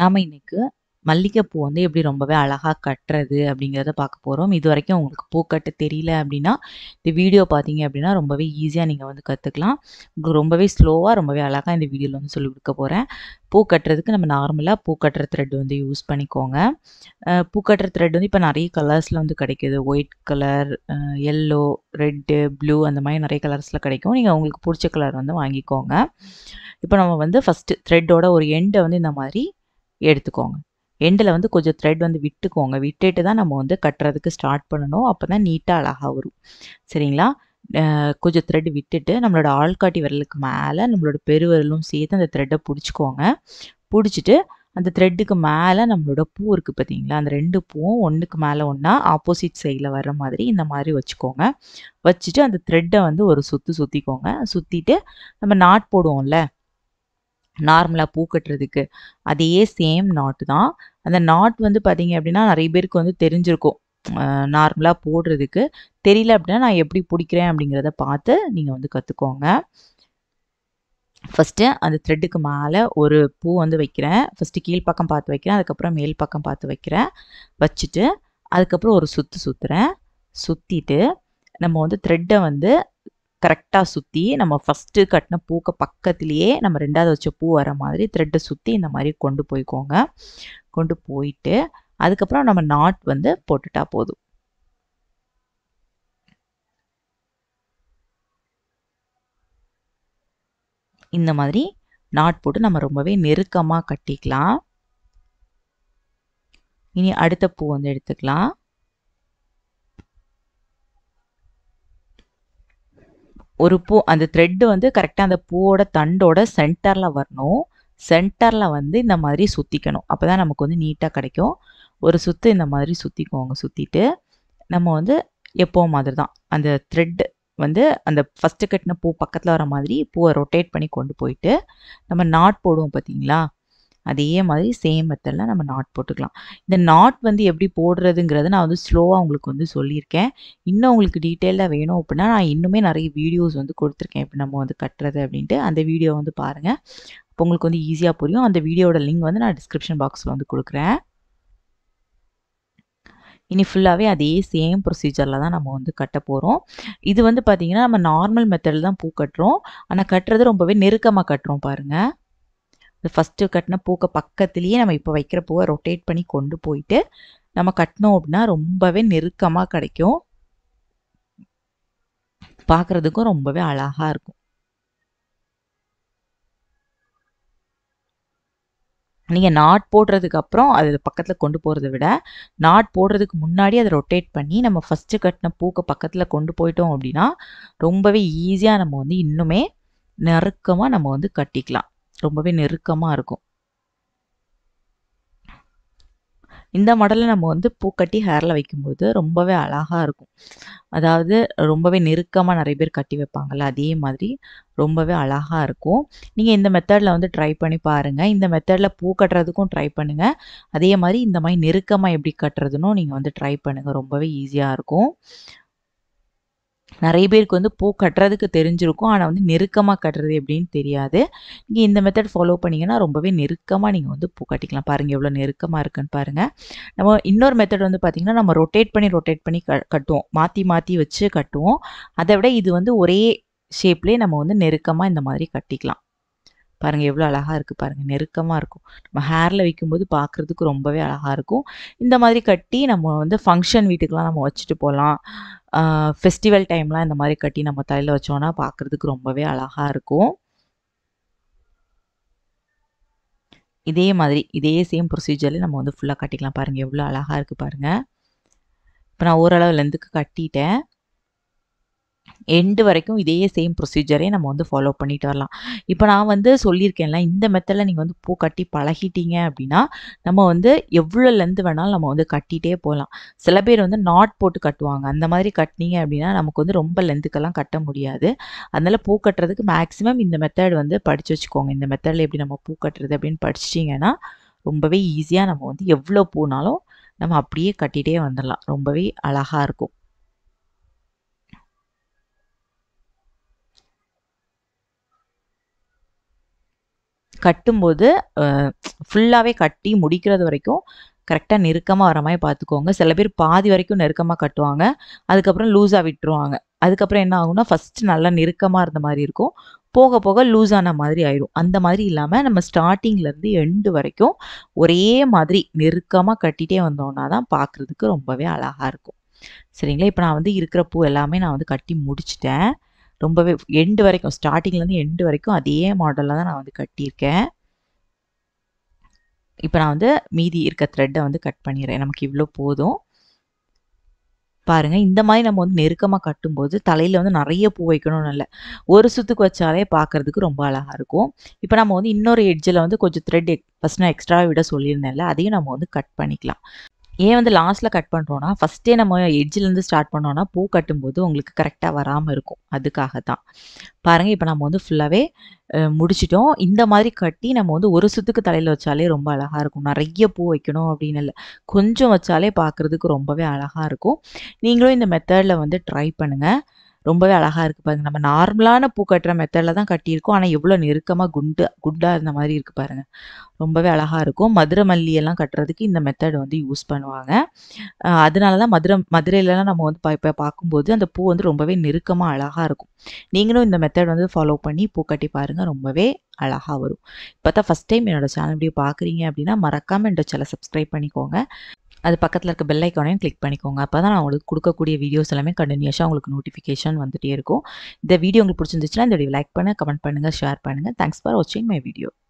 நாம இன்னைக்கு மல்லிகைப்பூ வந்து எப்படி ரொம்பவே அழகா கட்டுறது அப்படிங்கிறத பார்க்க போறோம். இதுவரைக்கும் உங்களுக்கு பூ கட்ட தெரியல அப்படின்னா, இந்த வீடியோ பார்த்தீங்க அப்படின்னா ரொம்பவே ஈஸியா நீங்க வந்து கத்துக்கலாம். உங்களுக்கு ரொம்பவே ஸ்லோவா, ரொம்பவே அழகா இந்த வீடியோல வந்து சொல்லிக் குடுக்க போறேன். பூ கட்டுறதுக்கு நம்ம நார்மலா பூ கட்டுற த்ரெட் வந்து யூஸ் பண்ணிக்கோங்க. பூ கட்டுற த்ரெட் வந்து இப்ப நெறைய கலர்ஸ்ல வந்து கிடைக்குது. White colour, yellow, red, blue அந்த மாரி நெறைய கலர்ஸ்ல கிடைக்கும். நீங்க உங்களுக்கு புடிச்ச கலர் வந்து வாங்கிக்கோங்க. இப்ப நம்ம வந்து ஃபர்ஸ்ட் த்ரெட்டோட ஒரு எண்ட வந்து இந்த மாரி எடுத்துக்கோங்க. எண்டுல வந்து கொஞ்சம் த்ரெட் வந்து விட்டுக்கோங்க. விட்டுட்டு தான் நம்ம வந்து கட்டுறதுக்கு ஸ்டார்ட் பண்ணணும். அப்பதான் நீட்டா அழகா வரும். சரிங்களா? கொஞ்சம் த்ரெட் விட்டுட்டு நம்மளோட ஆள்காட்டி விரலுக்கு மேல நம்மளோட பெருவிரலும் சேர்த்து அந்த த்ரெட்ட புடிச்சுக்கோங்க. புடிச்சுட்டு அந்த த்ரெட்டுக்கு மேல நம்மளோட பூ இருக்கு பார்த்தீங்களா? அந்த 2 பூவும் ஒண்ணுக்கு மேல ஒண்ணா ஆப்போசிட் சைட்ல வர்ற மாதிரி இந்த மாரி வச்சுக்கோங்க. வச்சுட்டு அந்த த்ரெட்ட வந்து ஒரு சுத்து சுத்திக்கோங்க. சுத்திட்டு நம்ம நாட் போடுவோம்ல, நார்மலா பூ கட்டுறதுக்கு. அதே சேம் நாட் தான். அந்த நாட் வந்து பார்த்தீங்க அப்படின்னா, நெறைய பேருக்கு வந்து தெரிஞ்சிருக்கும். நார்மலா போடுறதுக்கு. தெரியல அப்படின்னா, நான் எப்படி புடிக்கிறேன் அப்படிங்கிறத பார்த்து நீங்க வந்து கத்துக்கோங்க. ஃபர்ஸ்ட்டு அந்த த்ரெட்டுக்கு மேல ஒரு பூ வந்து வைக்கிறேன். ஃபர்ஸ்ட்டு கீழ் பக்கம் பார்த்து வைக்கிறேன். அதுக்கப்புறம் மேல் பக்கம் பார்த்து வைக்கிறேன். வச்சுட்டு, அதுக்கப்புறம் ஒரு சுத்து சுத்துறேன். சுத்திட்டு, நம்ம வந்து த்ரெட்ட வந்து கரெக்ட்டா சுத்தி, நம்ம ஃபர்ஸ்ட்டு கட்டுன பூக்கு பக்கத்திலேயே நம்ம 2வது வச்ச பூ வர மாதிரி த்ரெட்ட சுத்தி இந்த மாரி கொண்டு போய்க்கோங்க. கொண்டு போயிட்டு, அதுக்கப்புறம் நம்ம நாட் வந்து போட்டுட்டா போதும். இந்த மாதிரி நாட் போட்டு நம்ம ரொம்பவே நெருக்கமா கட்டிக்கலாம். இனி அடுத்த பூ வந்து எடுத்துக்கலாம். ஒரு பூ அந்த த்ரெட் வந்து கரெக்ட்டா அந்த பூவோட தண்டோட சென்டர்ல வரணும். சென்டர்ல வந்து இந்த மாதிரி சுத்திக்கணும். அப்பதான் நமக்கு வந்து நீட்டா கிடைக்கும். ஒரு சுத்து இந்த மாதிரி சுத்திக்கோங்க. சுத்திட்டு நம்ம வந்து எப்பவும் மாதிரி தான். அந்த த்ரெட் வந்து அந்த ஃபர்ஸ்ட்டு கட்டின பூ பக்கத்துல வர மாதிரி பூவ ரொட்டேட் பண்ணி கொண்டு போயிட்டு, நம்ம நாட் போடுவோம் பார்த்தீங்களா? அதே மாதிரி சேம் மெத்தட்ல நம்ம நாட் போட்டுக்கலாம். இந்த நாட் வந்து எப்படி போடுறதுங்கிறத நான் வந்து ஸ்லோவா உங்களுக்கு வந்து சொல்லியிருக்கேன். இன்னும் உங்களுக்கு டீட்டெயில்டா வேணும் அப்படின்னா, நான் இன்னுமே நெறைய வீடியோஸ் வந்து குடுத்துருக்கேன். எப்படி நம்ம வந்து கட்டுறது அப்படின்ட்டு. அந்த வீடியோ வந்து பாருங்க. அப்போ உங்களுக்கு வந்து ஈஸியா புரியும். அந்த வீடியோட லிங்க் வந்து நான் டிஸ்கிரிப்ஷன் பாக்ஸ்ல வந்து குடுக்குறேன். இனி ஃபுல்லாவே அதே சேம் ப்ரொசீஜர்ல தான் நம்ம வந்து கட்ட போறோம். இது வந்து பார்த்தீங்கன்னா, நம்ம நார்மல் மெத்தட்ல தான் பூ கட்டுறோம். ஆனா கட்டுறது ரொம்பவே நெருக்கமா கட்டுறோம் பாருங்க. ஃபர்ஸ்ட்டு கட்டின பூக்கு பக்கத்திலேயே நம்ம இப்போ வைக்கிற பூவ ரொட்டேட் பண்ணி கொண்டு போயிட்டு, நம்ம கட்டினோம் அப்படின்னா ரொம்பவே நெருக்கமா கிடைக்கும். பார்க்கறதுக்கும் ரொம்பவே அழகா இருக்கும். நீங்க நாட் போடுறதுக்கு அப்புறம் அது பக்கத்துல கொண்டு போறத விட, நாட் போடுறதுக்கு முன்னாடி அத ரொட்டேட் பண்ணி நம்ம ஃபர்ஸ்ட்டு கட்டின பூக்கு பக்கத்துல கொண்டு போயிட்டோம் அப்படின்னா, ரொம்பவே ஈஸியா நம்ம வந்து இன்னுமே நெருக்கமா நம்ம வந்து கட்டிக்கலாம். ரொம்பவே நெருக்கமா இருக்கும். இந்த மாடல்ல நம்ம வந்து பூக்கட்டி ஹேர்ல வைக்கும்போது ரொம்பவே அழகா இருக்கும். அதாவது ரொம்பவே நெருக்கமா நெறைய பேர் கட்டி வைப்பாங்கல்ல, அதே மாதிரி ரொம்பவே அழகா இருக்கும். நீங்க இந்த மெத்தட்ல வந்து ட்ரை பண்ணி பாருங்க. இந்த மெத்தட்ல பூ கட்டுறதுக்கும் ட்ரை பண்ணுங்க. அதே மாரி இந்த மாரி நெருக்கமா எப்படி கட்டுறதுன்னும் நீங்க வந்து ட்ரை பண்ணுங்க. ரொம்பவே ஈஸியா இருக்கும். நெறைய பேருக்கு வந்து பூ கட்டுறதுக்கு தெரிஞ்சிருக்கும். ஆனா வந்து நெருக்கமா கட்டுறது எப்படின்னு தெரியாது. நீங்க இந்த மெத்தட் ஃபாலோ பண்ணீங்கன்னா, ரொம்பவே நெருக்கமா நீங்க வந்து பூ கட்டிக்கலாம். பாருங்க எவ்வளோ நெருக்கமா இருக்குன்னு பாருங்க. நம்ம இன்னொரு மெத்தட் வந்து பார்த்தீங்கன்னா, நம்ம ரொட்டேட் பண்ணி கட்டுவோம். மாத்தி மாத்தி வச்சு கட்டுவோம். அத விட இது வந்து ஒரே ஷேப்லயே நம்ம வந்து நெருக்கமா இந்த மாதிரி கட்டிக்கலாம். பாருங்க எவ்வளோ அழகா இருக்கு பாருங்க. நெருக்கமா இருக்கும். நம்ம ஹேர்ல வைக்கும்போது பார்க்கறதுக்கு ரொம்பவே அழகா இருக்கும். இந்த மாதிரி கட்டி நம்ம வந்து ஃபங்ஷன் வீட்டுக்குலாம் நம்ம வச்சுட்டு போலாம். ஆ ஃபெஸ்டிவல் டைம்லாம் இந்த மாரி கட்டி நம்ம தலையில வச்சோம்னா பார்க்கறதுக்கு ரொம்பவே அழகா இருக்கும். இதே மாதிரி, இதே சேம் ப்ரொசீஜர்ல நம்ம வந்து ஃபுல்லா கட்டிக்கலாம். பாருங்க எவ்வளோ அழகா இருக்கு பாருங்க. இப்ப நான் ஓரளவு லென்த்துக்கு கட்டிட்டேன். எண்டு வரைக்கும் இதே சேம் ப்ரொசீஜரே நம்ம வந்து ஃபாலோ பண்ணிட்டு வரலாம். இப்ப நான் வந்து சொல்லியிருக்கேன்ல, இந்த மெத்தட்ல நீங்க வந்து பூ கட்டி பழகிட்டீங்க அப்டின்னா, நம்ம வந்து எவ்வளோ லென்த் வேணாலும் நம்ம வந்து கட்டிட்டே போலாம். சில பேர் வந்து நாட் போட்டு கட்டுவாங்க. அந்த மாதிரி கட்னீங்க அப்டின்னா, நமக்கு வந்து ரொம்ப லென்த்துக்கெல்லாம் கட்ட முடியாது. அதனால பூ கட்டுறதுக்கு மேக்ஸிமம் இந்த மெத்தட் வந்து படிச்சு வச்சுக்கோங்க. இந்த மெத்தட்ல எப்படி நம்ம பூ கட்டுறது அப்டின்னு படிச்சுட்டீங்கன்னா, ரொம்பவே ஈஸியா நம்ம வந்து எவ்வளோ பூனாலும் நம்ம அப்படியே கட்டிட்டே வந்துரலாம். ரொம்பவே அழகா இருக்கும். கட்டும்போது ஃபுல்லாவே கட்டி முடிக்கிறது வரைக்கும் கரெக்ட்டா நெருக்கமா வர மாரி பார்த்துக்கோங்க. சில பேர் பாதி வரைக்கும் நெருக்கமா கட்டுவாங்க. அதுக்கப்புறம் லூஸா விட்டுருவாங்க. அதுக்கப்புறம் என்ன ஆகும்னா, ஃபர்ஸ்ட்டு நல்லா நெருக்கமா இருந்த மாரி இருக்கும். போக போக லூஸ் ஆன மாதிரி ஆயிரும். அந்த மாதிரி இல்லாம நம்ம ஸ்டார்ட்டிங்லேருந்து எண்டு வரைக்கும் ஒரே மாதிரி நெருக்கமா கட்டிட்டே வந்தோம்னா தான் பார்க்குறதுக்கு ரொம்பவே அழகா இருக்கும். சரிங்களா? இப்ப நான் வந்து இருக்கிற பூ எல்லாமே நான் வந்து கட்டி முடிச்சுட்டேன். ரொம்பவே எண்டு வரைக்கும் ஸ்டார்ட்டிங்லேருந்து எண்டு வரைக்கும் அதே மாடல்ல தான் நான் வந்து கட்டியிருக்கேன். இப்ப நான் வந்து மீதி இருக்க த்ரெட்ட வந்து கட் பண்ணிறேன். நமக்கு இவ்ளோ போதும். பாருங்க, இந்த மாரி நம்ம வந்து நெருக்கமா கட்டும்போது, தலையில வந்து நெறைய பூ வைக்கணும்னு இல்ல. ஒரு சுத்துக்கு வச்சாலே பார்க்கறதுக்கு ரொம்ப அழகா இருக்கும். இப்ப நம்ம வந்து இன்னொரு எட்ஜ்ல வந்து கொஞ்சம் த்ரெட் ஃபர்ஸ்ட் நான் எக்ஸ்ட்ராவா விட சொல்லியிருந்தேன்ல, அதையும் நம்ம வந்து கட் பண்ணிக்கலாம். ஏன் வந்து லாஸ்ட்ல கட் பண்றோம்னா, ஃபர்ஸ்ட்டே நம்ம எட்ஜ்லேருந்து ஸ்டார்ட் பண்ணோம்னா, பூ கட்டும்போது உங்களுக்கு கரெக்ட்டா வராம இருக்கும். அதுக்காக தான். பாருங்க, இப்ப நம்ம வந்து ஃபுல்லாவே முடிச்சுட்டோம். இந்த மாதிரி கட்டி நம்ம வந்து ஒரு சுத்துக்கு தலையில வச்சாலே ரொம்ப அழகா இருக்கும். நெறைய பூ வைக்கணும் அப்படின்னு இல்ல. கொஞ்சம் வச்சாலே பார்க்கறதுக்கு ரொம்பவே அழகா இருக்கும். நீங்களும் இந்த மெத்தட்ல வந்து ட்ரை பண்ணுங்க. ரொம்பவே அழகா இருக்கு பாருங்க. நம்ம நார்மலான பூ கட்டுற மெத்தட்ல தான் கட்டியிருக்கோம். ஆனா எவ்வளோ நெருக்கமா குண்டா இருந்த மாரி இருக்கு பாருங்க. ரொம்பவே அழகா இருக்கும். மதுரை மல்லி எல்லாம் கட்டுறதுக்கு இந்த மெத்தட் வந்து யூஸ் பண்ணுவாங்க. அதனால தான் மதுரையிலலாம் நம்ம வந்து இப்ப பார்க்கும்போது அந்த பூ வந்து ரொம்பவே நெருக்கமா அழகா இருக்கும். நீங்களும் இந்த மெத்தட் வந்து ஃபாலோ பண்ணி பூ கட்டி பாருங்க. ரொம்பவே அழகா வரும். இப்ப தான் ஃபர்ஸ்ட் டைம் என்னோட சேனல் வீடியோ பார்க்குறீங்க அப்படின்னா, மறக்காம என்னோட சேனல சப்ஸ்கிரைப் பண்ணிக்கோங்க. அது பக்கத்துல இருக்க பெல் ஐகானையும் கிளிக் பண்ணிக்கோங்க. அப்பதான் நான் உங்களுக்கு குடுக்கக்கூடிய வீடியோஸ் எல்லாமே கன்டினியூஸா உங்களுக்கு நோட்டிஃபிகேஷன் வந்துட்டே இருக்கும். இந்த வீடியோ உங்களுக்கு பிடிச்சிருந்துச்சுன்னா, இந்த வீடியோ லைக் பண்ணுங்க, கமெண்ட் பண்ணுங்க, ஷேர் பண்ணுங்க. தேங்க்ஸ் ஃபார் வாட்சிங் மை வீடியோ.